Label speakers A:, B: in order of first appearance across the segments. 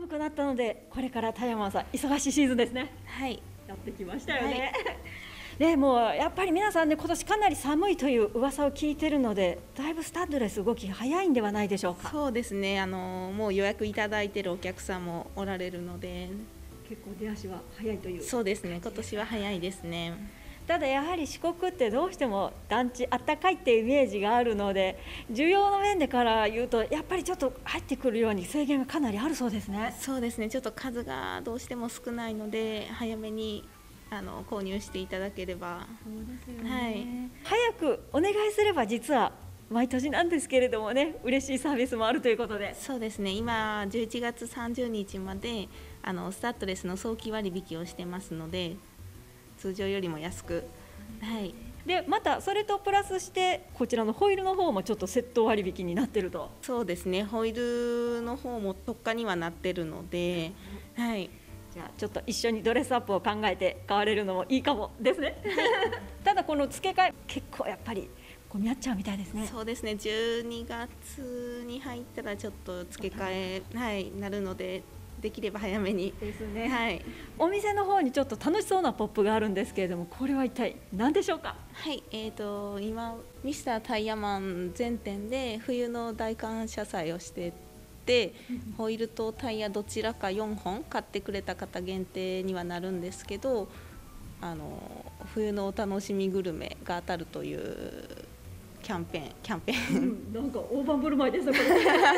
A: 寒くなったので、これから田山さん忙しいシーズンですね。
B: はい、
A: やってきましたよね。でもうやっぱり皆さんね、今年かなり寒いという噂を聞いてるので、だいぶスタッドレス動きが早いんではないでしょうか。
B: そうですね、もう予約いただいているお客さんもおられるので、
A: 結構出足は早いという。
B: そうですね、今年は早いですね。
A: ただやはり四国ってどうしても団地あったかいっていうイメージがあるので、需要の面でから言うとやっぱりちょっと入ってくるように制限がかなりあるそうですね。
B: そうですね、ちょっと数がどうしても少ないので、早めに購入していただければ。
A: そうですよね、
B: はい、
A: 早くお願いすれば実は毎年なんですけれどもね、嬉しいサービスもあるということで。
B: そうですね、今11月30日までスタッドレスの早期割引をしてますので、通常よりも安く、はい、
A: でまたそれとプラスしてこちらのホイールの方もちょっとセット割引になってると。
B: そうですね、ホイールの方も特価にはなってるので、はい、
A: じゃあちょっと一緒にドレスアップを考えて買われるのもいいかもですね。ただこの付け替え結構やっぱり混み合っちゃうみたいですね。
B: そうですね、12月に入ったらちょっと付け替え、はい、なるので、できれば早めに
A: ですね、
B: はい、
A: お店の方にちょっと楽しそうなポップがあるんですけれども、これは一体何でしょうか。
B: はい、今ミスタータイヤマン全店で冬の大感謝祭をしてて、ホイールとタイヤどちらか4本買ってくれた方限定にはなるんですけど、冬のお楽しみグルメが当たるというキャンペーン、
A: なんか大盤振る舞いですねこれ。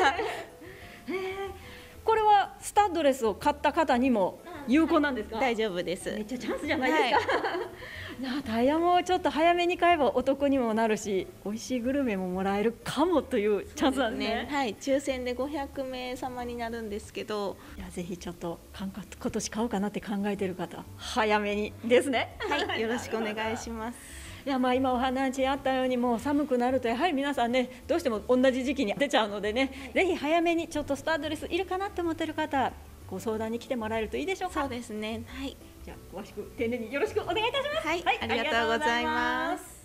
A: これはスタッドレスを買った方にも有効なんですか。
B: 大丈夫です。
A: めっちゃチャンスじゃないですか。タイヤもちょっと早めに買えばお得にもなるし、美味しいグルメももらえるかもというチャンスなんですね。
B: はい、抽選で500名様になるんですけど、
A: いやぜひちょっと今年買おうかなって考えている方、早めにですね。
B: はい、よろしくお願いします。
A: いや今お話あったように、もう寒くなるとやはり皆さんね、どうしても同じ時期に出ちゃうのでね、ぜひ早めにちょっとスタッドレスいるかなって思ってる方、ご相談に来てもらえるといいでしょうか。
B: そうですね、はい、
A: じゃあ詳しく丁寧によろしくお願いいたします。
B: はい、ありがとうございます。